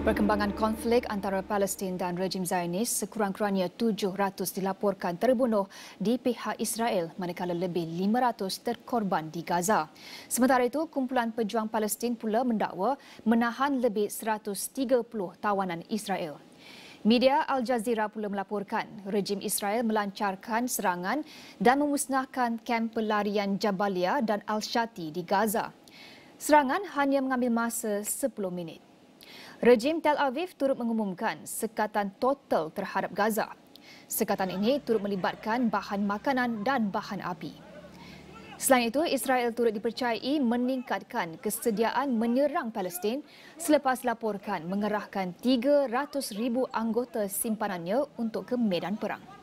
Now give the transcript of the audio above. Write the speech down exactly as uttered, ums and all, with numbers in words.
Perkembangan konflik antara Palestin dan rejim Zionis sekurang-kurangnya tujuh ratus dilaporkan terbunuh di pihak Israel manakala lebih lima ratus terkorban di Gaza. Sementara itu, kumpulan pejuang Palestin pula mendakwa menahan lebih seratus tiga puluh tawanan Israel. Media Al Jazeera pula melaporkan rejim Israel melancarkan serangan dan memusnahkan kamp pelarian Jabalia dan Al-Shati di Gaza. Serangan hanya mengambil masa sepuluh minit. Rejim Tel Aviv turut mengumumkan sekatan total terhadap Gaza. Sekatan ini turut melibatkan bahan makanan dan bahan api. Selain itu, Israel turut dipercayai meningkatkan kesediaan menyerang Palestin selepas laporkan mengerahkan tiga ratus ribu anggota simpanannya untuk ke medan perang.